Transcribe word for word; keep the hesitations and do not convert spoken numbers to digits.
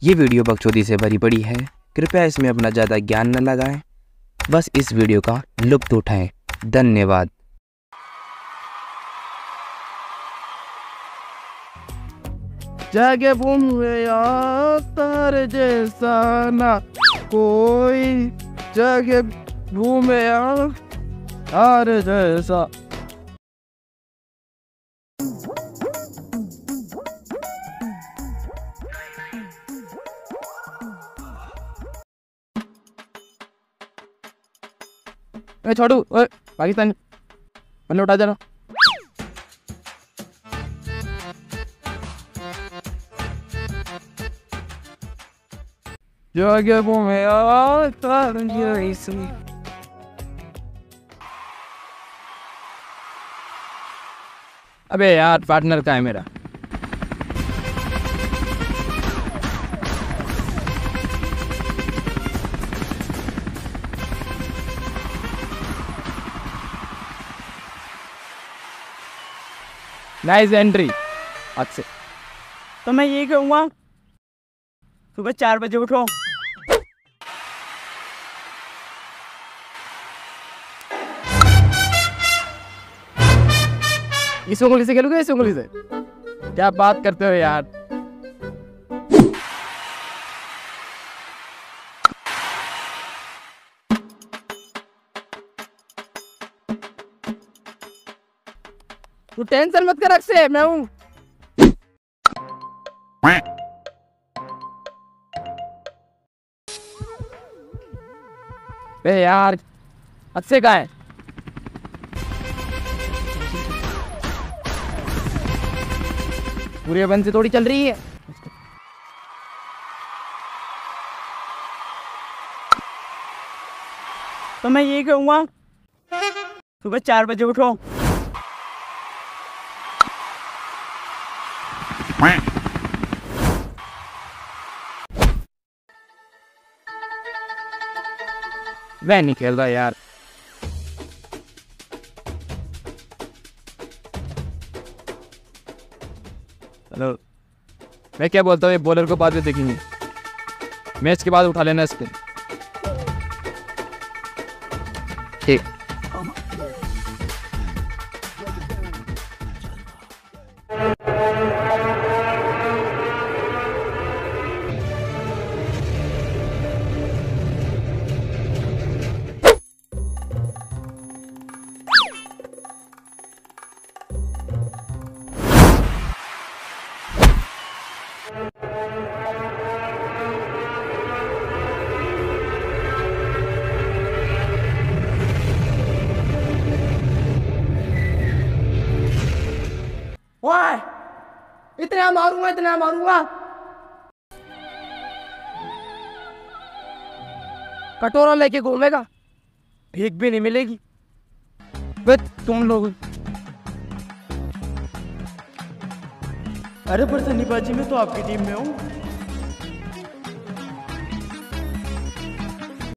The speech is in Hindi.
ये वीडियो बकचोदी से भरी पड़ी है, कृपया इसमें अपना ज़्यादा ज्ञान न लगाएं, बस इस वीडियो का लुत्फ उठाएं। धन्यवाद। जागे घूमे तार जैसा ना कोई, जागे घूमे तार जैसा। ए छोड़ू, ओए पाकिस्तानी पन्ने उठा जरा। जागे घूमे तार जैसा। अबे यार पार्टनर का है मेरा। Nice entry. अच्छे तो मैं यही कहूँगा, सुबह चार बजे उठो। इस उंगली से खेलोगे, इस उंगली से? क्या बात करते हो यार। तू टेंशन मत कर अक्षय, मैं हूं। बे यार अक्षय कहाँ है? पूरी बंद से थोड़ी चल रही है। तो मैं यही कहूँगा, सुबह चार बजे उठो। मैं नहीं खेल रहा यार। हेलो, मैं क्या बोलता हूँ, ये बॉलर को बाद में देखेंगे, मैच के बाद उठा लेना इसके। ठीक। वाह, इतना मारूंगा, इतना मारूंगा। कटोरा लेके घूमेगा, भीख भी नहीं मिलेगी। बस तुम लोग। अरे पर सन्नी बाजी, मैं तो आपकी टीम में हूँ।